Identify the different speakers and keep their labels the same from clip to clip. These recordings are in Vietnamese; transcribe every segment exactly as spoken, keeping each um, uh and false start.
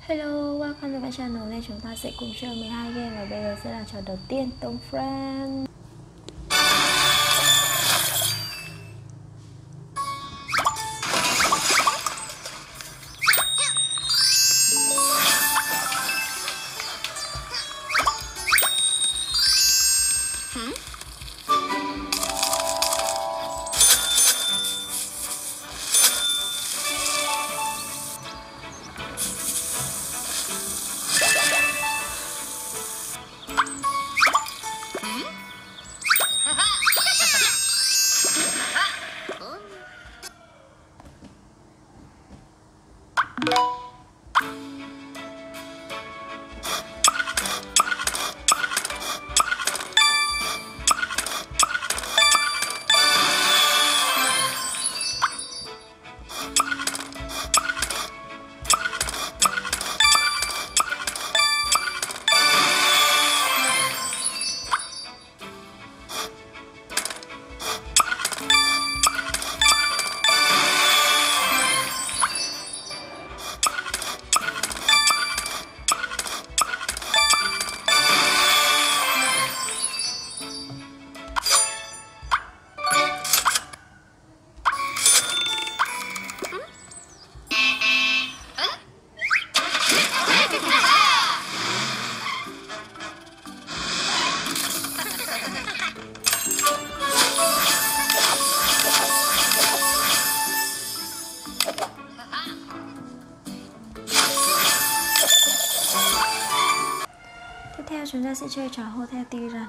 Speaker 1: Hello, welcome to my channel. Đây chúng ta sẽ cùng chơi mười hai game và bây giờ sẽ là trò đầu tiên, Tông Friend. Tiếp theo chúng ta sẽ chơi trò Hotel Tyrann.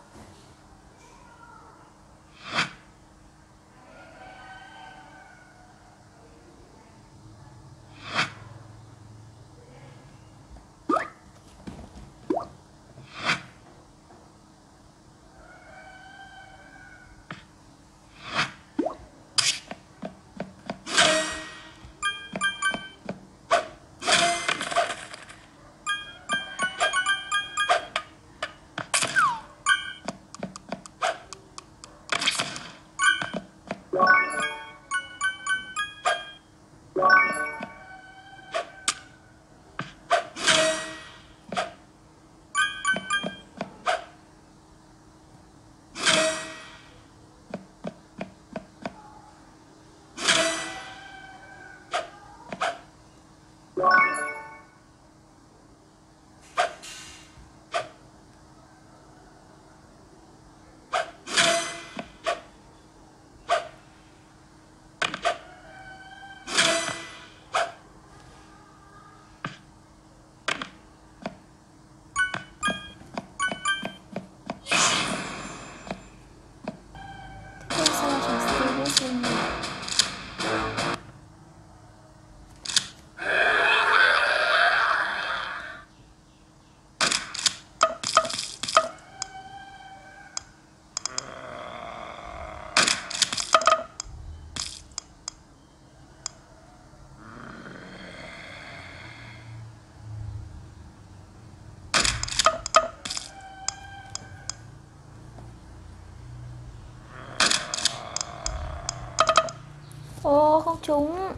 Speaker 1: Ô, không trúng.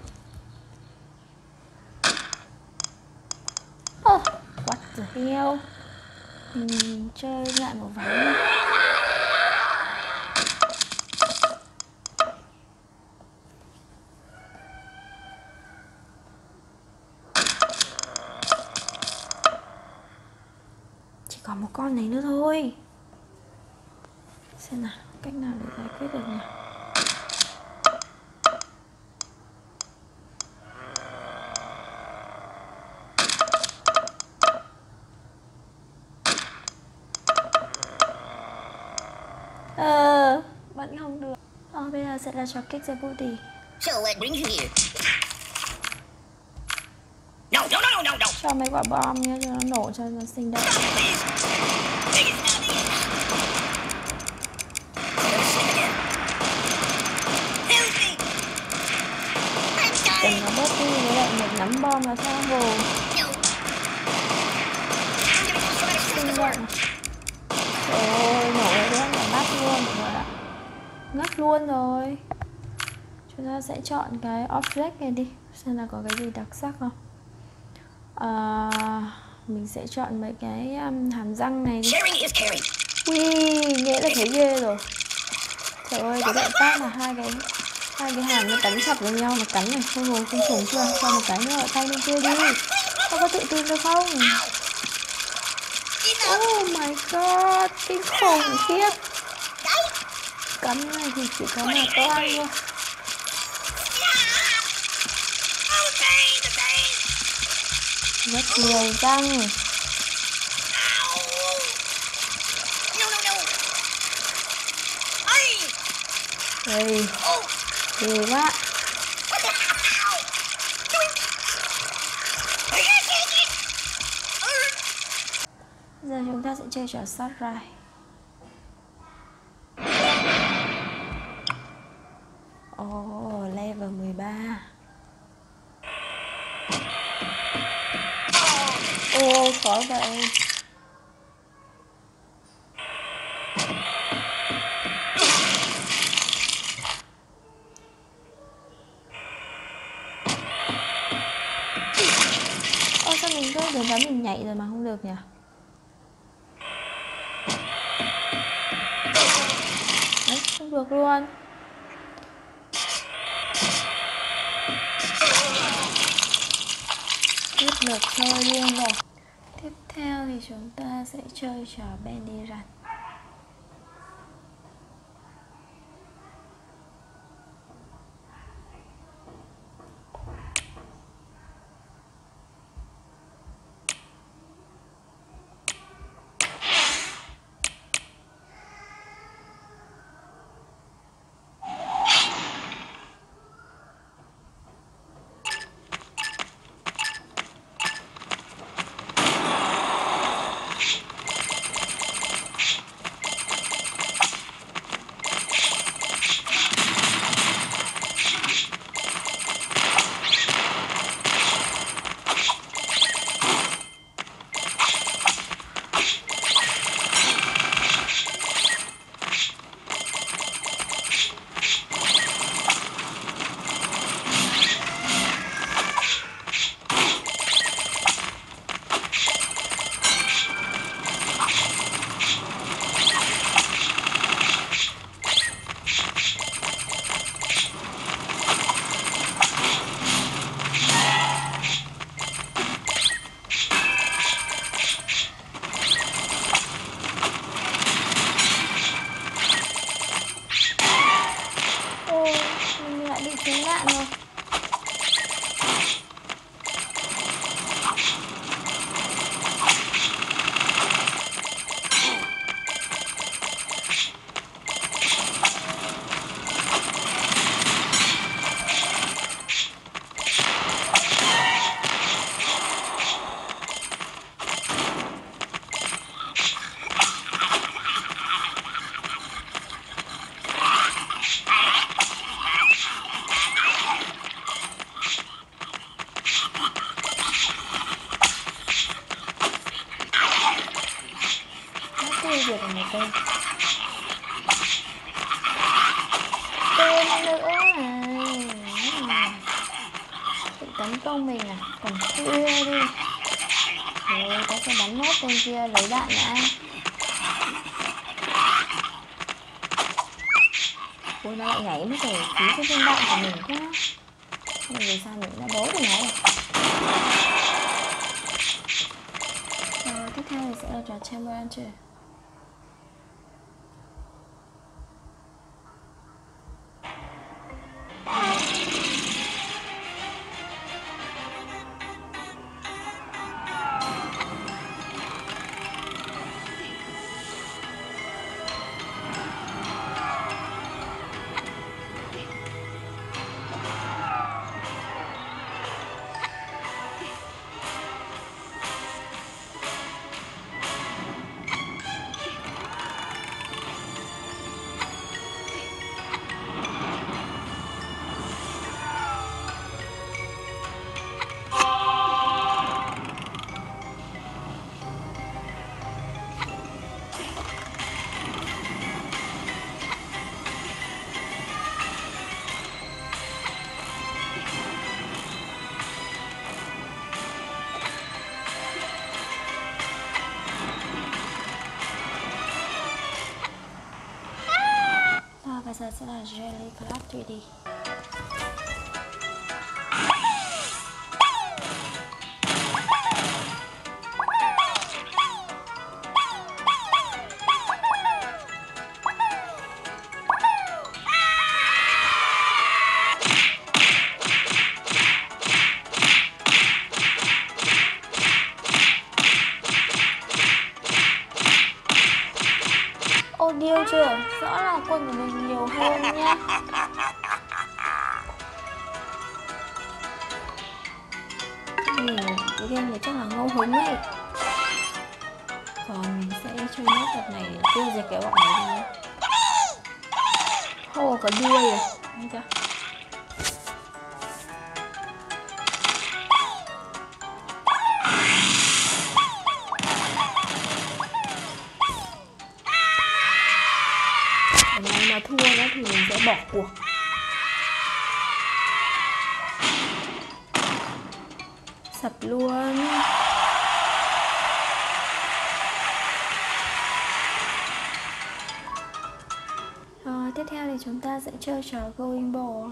Speaker 1: Ơ, oh, what the hell. Mình chơi lại một ván đi. Chỉ còn một con này nữa thôi. Xem nào, cách nào để giải quyết được nhỉ? Ờ, vẫn không được. Ờ, bây giờ sẽ là trò kích ra booty.
Speaker 2: So what brings you here? No, no, no, no, no.
Speaker 1: Cho mấy quả bom nhá, cho nó nổ cho nó sinh động. Đừng nó bớt đi với lại một nắm bom là sao rồi. Sinh động. Trời ơi, nổ ra đấy là bắt luôn rồi ạ. Ngất luôn rồi. Chúng ta sẽ chọn cái object này đi, xem là có cái gì đặc sắc không. À, mình sẽ chọn mấy cái um, hàm răng này đi.
Speaker 2: Sharing is caring.
Speaker 1: Ui, nghĩa là thấy ghê rồi. Trời ơi, cái động tác là hai cái hai cái hàm nó cắn chặt với nhau, nó cắn này, không ngồi không trùng chưa? Cho một cái nữa ở tay bên kia đi. Không có tự tin được không? Oh my god, kinh khủng khiếp. Cắn này thì chỉ có một toan thôi. Rất nhiều răng. Đây, ghê quá. Giờ chúng ta sẽ chơi trò sót rai. Ồ, oh, level mười ba. Ô, oh, khó vậy. Ô, oh, sao mình cứ đến đó mình nhảy rồi mà không được nhỉ? Đấy, không được luôn. Tiếp lượt chơi luôn rồi. Tiếp theo thì chúng ta sẽ chơi trò Bendy Run. Được một tên tên nữa này tự tấn công mình à, còn clear đi rồi ta sẽ bắn nốt tên kia lấy đạn đã. Ôi nó lại nhảy nó phải phí cái viên đạn của mình quá, nhưng vì sao mình đã bố của nó rồi. Rồi tiếp theo thì sẽ là trò Chamber Entry. sẽ là Jelly Club ba D. Ô điêu chưa? Rõ là quân của mình nhiều hơn nhá. Ừ, cái game này chắc là ngẫu hứng ấy. Còn mình sẽ chơi nốt đợt này để tiêu diệt cái bọn này đi. Hồ có đuôi rồi. Thấy chưa? Mà thua đó thì mình sẽ bỏ cuộc. Sập luôn. Rồi tiếp theo thì chúng ta sẽ chơi trò Going Ball.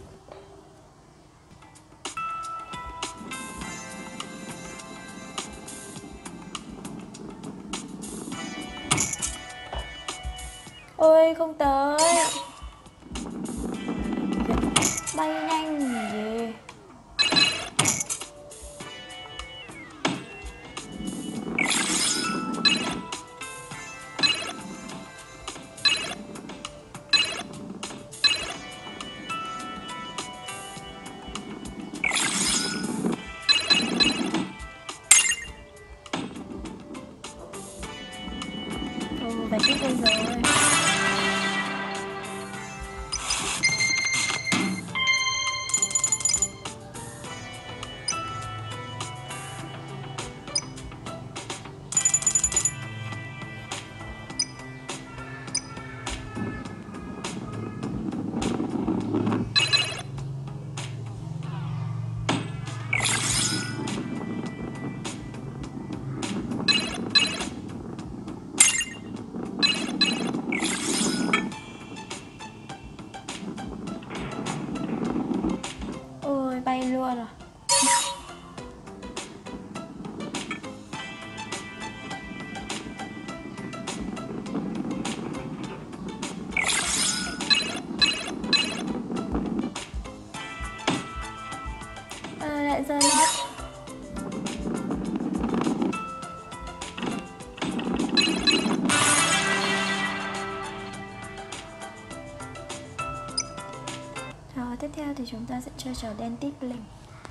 Speaker 1: Ôi không tới. Bay nhanh gì. Ồ, phải chết bây giờ rồi. Bay luôn rồi. À, lại rơi mất. Rồi tiếp theo thì chúng ta sẽ chơi trò đen tít linh.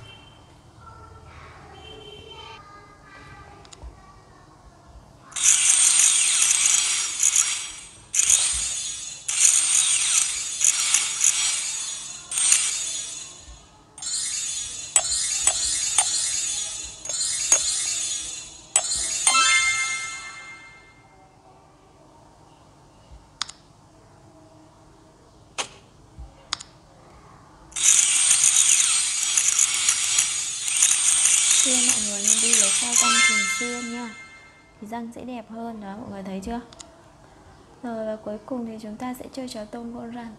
Speaker 1: Khuyên mọi người nên đi lấy kho răng thường xuyên nha, thì răng sẽ đẹp hơn đó, mọi người thấy chưa? Rồi và cuối cùng thì chúng ta sẽ chơi trò tôm gọn răng.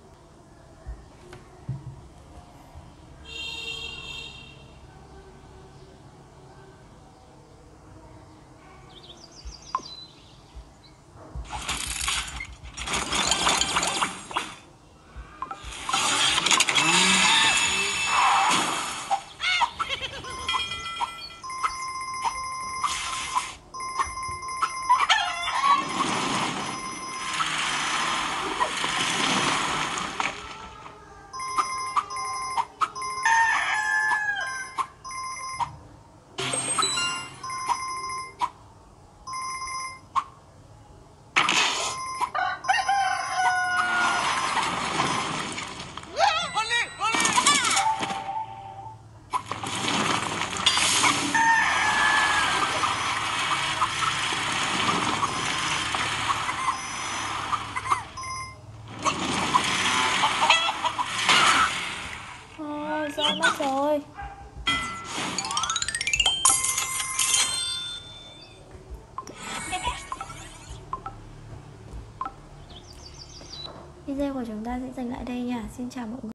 Speaker 1: Video của chúng ta sẽ dừng lại đây nha. Xin chào mọi người.